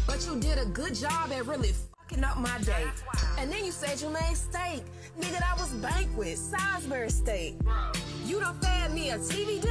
But you did a good job at really fucking up my day. And then you said you made steak. Nigga, that was banquet, Salisbury steak. You done fed me a TV